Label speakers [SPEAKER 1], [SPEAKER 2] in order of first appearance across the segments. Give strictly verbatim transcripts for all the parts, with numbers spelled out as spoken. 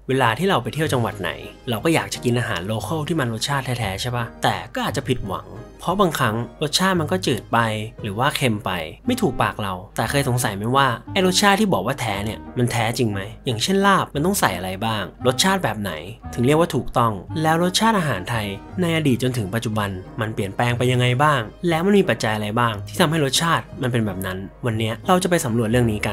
[SPEAKER 1] เวลาที่เราไปเที่ยวจังหวัดไหนเราก็อยากจะกินอาหารโลคอลที่มันรสชาติแท้ๆใช่ปะแต่ก็อาจจะผิดหวังเพราะบางครั้งรสชาติมันก็จืดไปหรือว่าเค็มไปไม่ถูกปากเราแต่เคยสงสัยไหมว่าไอรสชาติที่บอกว่าแท้เนี่ยมันแท้จริงไหมอย่างเช่นลาบมันต้องใส่อะไรบ้างรสชาติแบบไหนถึงเรียกว่าถูกต้องแล้วรสชาติอาหารไทยในอดีตจนถึงปัจจุบันมันเปลี่ยนแปลงไปยังไงบ้างแล้วมันมีปัจจัยอะไรบ้างที่ทำให้รสชาติมันเป็นแบบนั้นวันนี้เราจะไปสำรวจเรื่องนี้กัน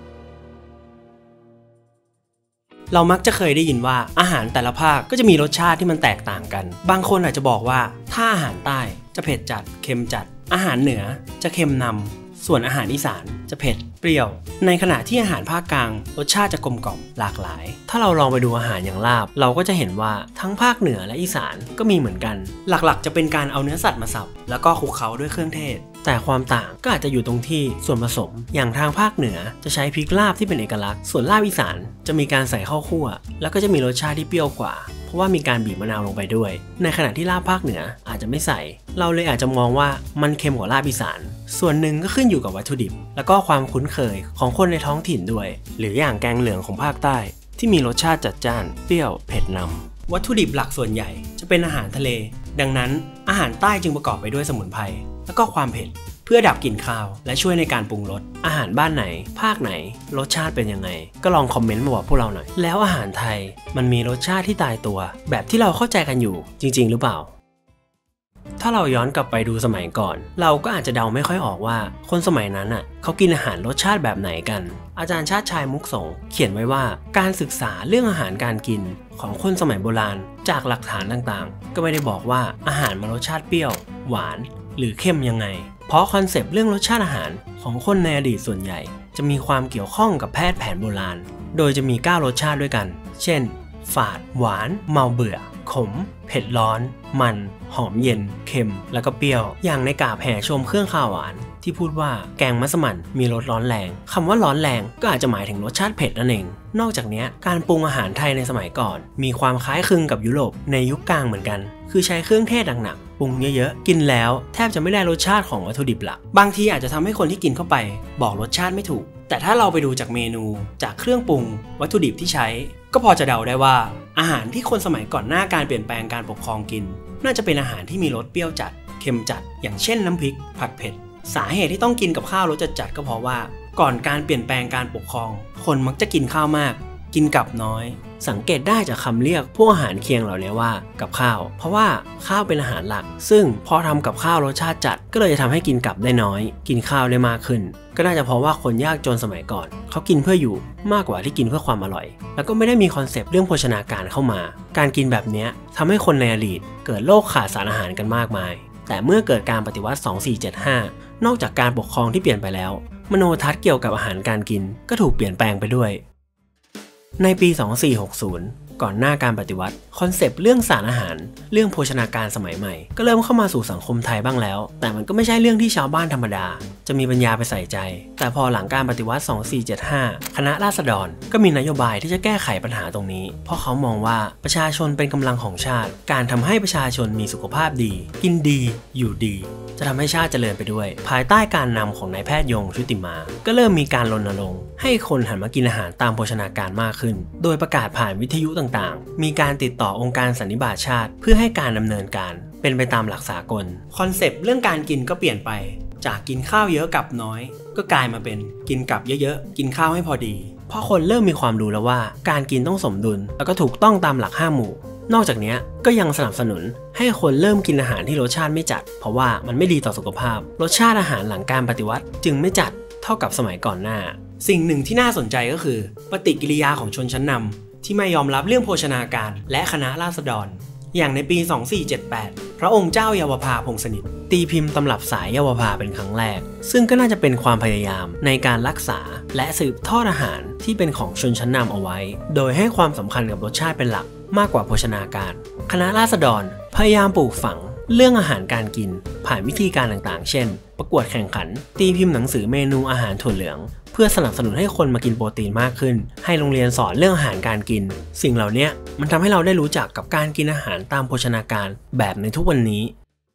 [SPEAKER 1] เรามักจะเคยได้ยินว่าอาหารแต่ละภาคก็จะมีรสชาติที่มันแตกต่างกันบางคนอาจจะบอกว่าถ้าอาหารใต้จะเผ็ดจัดเค็มจัดอาหารเหนือจะเค็มนำส่วนอาหารอีสานจะเผ็ดเปรี้ยวในขณะที่อาหารภาคกลางรสชาติจะกลมกล่อมหลากหลายถ้าเราลองไปดูอาหารอย่างลาบเราก็จะเห็นว่าทั้งภาคเหนือและอีสานก็มีเหมือนกันหลักๆจะเป็นการเอาเนื้อสัตว์มาสับแล้วก็คลุกเคล้าด้วยเครื่องเทศแต่ความต่างก็อาจจะอยู่ตรงที่ส่วนผสมอย่างทางภาคเหนือจะใช้พริกลาบที่เป็นเอกลักษณ์ส่วนลาบอีสานจะมีการใส่ข้าวคั่วแล้วก็จะมีรสชาติที่เปรี้ยวกว่าเพราะว่ามีการบีบมะนาวลงไปด้วยในขณะที่ลาบภาคเหนืออาจจะไม่ใส่เราเลยอาจจะมองว่ามันเค็มกว่าลาบอีสานส่วนหนึ่งก็ขึ้นอยู่กับวัตถุดิบแล้วก็ความคุ้นเคยของคนในท้องถิ่นด้วยหรืออย่างแกงเหลืองของภาคใต้ที่มีรสชาติจัดจ้านเปรี้ยวเผ็ดนำวัตถุดิบหลักส่วนใหญ่จะเป็นอาหารทะเลดังนั้นอาหารใต้จึงประกอบไปด้วยสมุนไพรแล้วก็ความเผ็ดเพื่อดับกลิ่นคาวและช่วยในการปรุงรสอาหารบ้านไหนภาคไหนรสชาติเป็นยังไงก็ลองคอมเมนต์มาบอกพวกเราหน่อยแล้วอาหารไทยมันมีรสชาติที่ตายตัวแบบที่เราเข้าใจกันอยู่จริงๆหรือเปล่าถ้าเราย้อนกลับไปดูสมัยก่อนเราก็อาจจะเดาไม่ค่อยออกว่าคนสมัยนั้นอ่ะเขากินอาหารรสชาติแบบไหนกันอาจารย์ชาติชายมุกสงเขียนไว้ว่าการศึกษาเรื่องอาหารการกินของคนสมัยโบราณจากหลักฐานต่างๆก็ไม่ได้บอกว่าอาหารมันรสชาติเปรี้ยวหวานหรือเข้มยังไงเพราะคอนเซปต์เรื่องรสชาติอาหารของคนในอดีตส่วนใหญ่จะมีความเกี่ยวข้องกับแพทย์แผนโบราณโดยจะมีเก้ารสชาติด้วยกันเช่นฝาดหวานเมาเบื่อขมเผ็ดร้อนมันหอมเย็นเค็มแล้วก็เปรี้ยวอย่างในกาบแห่ชมเครื่องข้าวหวานที่พูดว่าแกงมัสมั่นมีรสร้อนแรงคำว่าร้อนแรงก็อาจจะหมายถึงรสชาติเผ็ดนั่นเองนอกจากนี้การปรุงอาหารไทยในสมัยก่อนมีความคล้ายคลึงกับยุโรปในยุคกลางเหมือนกันคือใช้เครื่องเทศหนักๆปรุงเยอะๆกินแล้วแทบจะไม่ได้รสชาติของวัตถุดิบหลักบางทีอาจจะทำให้คนที่กินเข้าไปบอกรสชาติไม่ถูกแต่ถ้าเราไปดูจากเมนูจากเครื่องปรุงวัตถุดิบที่ใช้ก็พอจะเดาได้ว่าอาหารที่คนสมัยก่อนหน้าการเปลี่ยนแปลงการปกครองกินน่าจะเป็นอาหารที่มีรสเปรี้ยวจัดเค็มจัดอย่างเช่นน้ำพริกผัดเผ็ดสาเหตุที่ต้องกินกับข้าวรสจัดๆก็เพราะว่าก่อนการเปลี่ยนแปลงการปกครองคนมักจะกินข้าวมากกินกับน้อยสังเกตได้จากคำเรียกพวกอาหารเคียงเหล่านี้ว่ากับข้าวเพราะว่าข้าวเป็นอาหารหลักซึ่งพอทำกับข้าวรสชาติจัดก็เลยจะทำให้กินกับได้น้อยกินข้าวได้มากขึ้นก็น่าจะเพราะว่าคนยากจนสมัยก่อนเขากินเพื่ออยู่มากกว่าที่กินเพื่อความอร่อยแล้วก็ไม่ได้มีคอนเซปต์เรื่องโภชนาการเข้ามาการกินแบบนี้ทำให้คนในอดีตเกิดโรคขาดสารอาหารกันมากมายแต่เมื่อเกิดการปฏิวัติสองสี่เจ็ดห้านอกจากการปกครองที่เปลี่ยนไปแล้วมโนทัศน์เกี่ยวกับอาหารการกินก็ถูกเปลี่ยนแปลงไปด้วยในปีสองสี่หกศูนย์ก่อนหน้าการปฏิวัติคอนเซปต์เรื่องสารอาหารเรื่องโภชนาการสมัยใหม่ก็เริ่มเข้ามาสู่สังคมไทยบ้างแล้วแต่มันก็ไม่ใช่เรื่องที่ชาวบ้านธรรมดาจะมีปัญญาไปใส่ใจแต่พอหลังการปฏิวัติสองสี่เจ็ดห้าคณะราษฎรก็มีนโยบายที่จะแก้ไขปัญหาตรงนี้เพราะเขามองว่าประชาชนเป็นกำลังของชาติการทำให้ประชาชนมีสุขภาพดีกินดีอยู่ดีจะทำให้ชาติเจริญไปด้วยภายใต้การนำของนายแพทย์ยงชุติมาก็เริ่มมีการรณรงค์ให้คนหันมากินอาหารตามโภชนาการมากขึ้นโดยประกาศผ่านวิทยุต่างๆมีการติดต่อองค์การสันนิบาตชาติเพื่อให้การดำเนินการเป็นไปตามหลักสากลคอนเซปต์เรื่องการกินก็เปลี่ยนไปจากกินข้าวเยอะกับน้อยก็กลายมาเป็นกินกับเยอะๆกินข้าวให้พอดีเพราะคนเริ่มมีความรู้แล้วว่าการกินต้องสมดุลแล้วก็ถูกต้องตามหลักห้าหมู่นอกจากนี้ก็ยังสนับสนุนให้คนเริ่มกินอาหารที่รสชาติไม่จัดเพราะว่ามันไม่ดีต่อสุขภาพรสชาติอาหารหลังการปฏิวัติจึงไม่จัดเท่ากับสมัยก่อนหน้าสิ่งหนึ่งที่น่าสนใจก็คือปฏิกิริยาของชนชั้นนำที่ไม่ยอมรับเรื่องโภชนาการและคณะราษฎรอย่างในปีสองสี่เจ็ดแปดพระองค์เจ้าเยาวภาพงษ์สนิทตีพิมพ์ตำรับสายเยาวภาเป็นครั้งแรกซึ่งก็น่าจะเป็นความพยายามในการรักษาและสืบทอดอาหารที่เป็นของชนชั้นนำเอาไว้โดยให้ความสำคัญกับรสชาติเป็นหลักมากกว่าโภชนาการคณะราษฎรพยายามปลูกฝังเรื่องอาหารการกินผ่านวิธีการต่างๆเช่นประกวดแข่งขันตีพิมพ์หนังสือเมนูอาหารถั่วเหลืองเพื่อสนับสนุนให้คนมากินโปรตีนมากขึ้นให้โรงเรียนสอนเรื่องอาหารการกินสิ่งเหล่านี้มันทำให้เราได้รู้จักกับการกินอาหารตามโภชนาการแบบในทุกวันนี้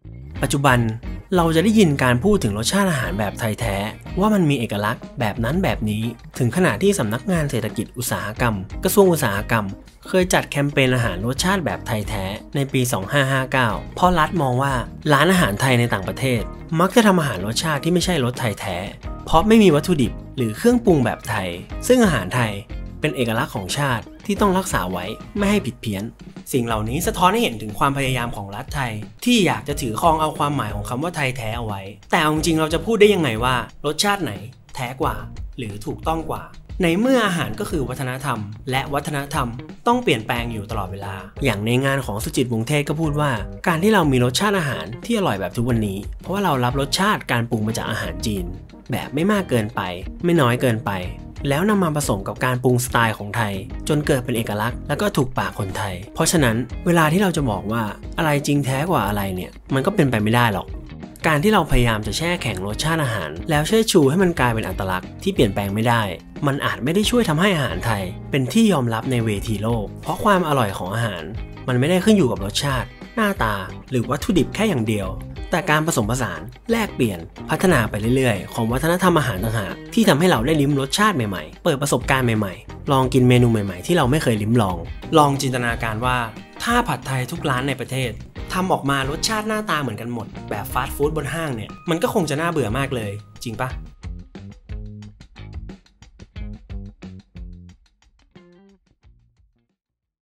[SPEAKER 1] ปัจจุบันเราจะได้ยินการพูดถึงรสชาติอาหารแบบไทยแท้ว่ามันมีเอกลักษณ์แบบนั้นแบบนี้ถึงขนาดที่สำนักงานเศรษฐกิจอุตสาหกรรมกระทรวงอุตสาหกรรมเคยจัดแคมเปญอาหารรสชาติแบบไทยแท้ในปีสองพันห้าร้อยห้าสิบเก้าเพราะรัฐมองว่าร้านอาหารไทยในต่างประเทศมักจะทำอาหารรสชาติที่ไม่ใช่รสไทยแท้เพราะไม่มีวัตถุดิบหรือเครื่องปรุงแบบไทยซึ่งอาหารไทยเป็นเอกลักษณ์ของชาติที่ต้องรักษาไว้ไม่ให้ผิดเพี้ยนสิ่งเหล่านี้สะท้อนให้เห็นถึงความพยายามของรัฐไทยที่อยากจะถือครองเอาความหมายของคำว่าไทยแท้เอาไว้แต่เอาจริงเราจะพูดได้ยังไงว่ารสชาติไหนแท้กว่าหรือถูกต้องกว่าในเมื่ออาหารก็คือวัฒนธรรมและวัฒนธรรมต้องเปลี่ยนแปลงอยู่ตลอดเวลาอย่างในงานของสุจิตวงศ์เทศก็พูดว่าการที่เรามีรสชาติอาหารที่อร่อยแบบทุกวันนี้เพราะว่าเรารับรสชาติการปรุงมาจากอาหารจีนแบบไม่มากเกินไปไม่น้อยเกินไปแล้วนำมาผสมกับการปรุงสไตล์ของไทยจนเกิดเป็นเอกลักษณ์แล้วก็ถูกปากคนไทยเพราะฉะนั้นเวลาที่เราจะบอกว่าอะไรจริงแท้กว่าอะไรเนี่ยมันก็เป็นไปไม่ได้หรอกการที่เราพยายามจะแช่แข็งรสชาติอาหารแล้วเชิดชูให้มันกลายเป็นอัตลักษณ์ที่เปลี่ยนแปลงไม่ได้มันอาจไม่ได้ช่วยทำให้อาหารไทยเป็นที่ยอมรับในเวทีโลกเพราะความอร่อยของอาหารมันไม่ได้ขึ้นอยู่กับรสชาติหน้าตาหรือวัตถุดิบแค่อย่างเดียวแต่การผสมผสานแลกเปลี่ยนพัฒนาไปเรื่อยๆของวัฒนธรรมอาหารต่างหากที่ทำให้เราได้ลิ้มรสชาติใหม่ๆเปิดประสบการณ์ใหม่ๆลองกินเมนูใหม่ๆที่เราไม่เคยลิ้มลองลองจินตนาการว่าถ้าผัดไทยทุกร้านในประเทศทำออกมารสชาติหน้าตาเหมือนกันหมดแบบฟาสต์ฟู้ดบนห้างเนี่ยมันก็คงจะน่าเบื่อมากเลยจริงปะ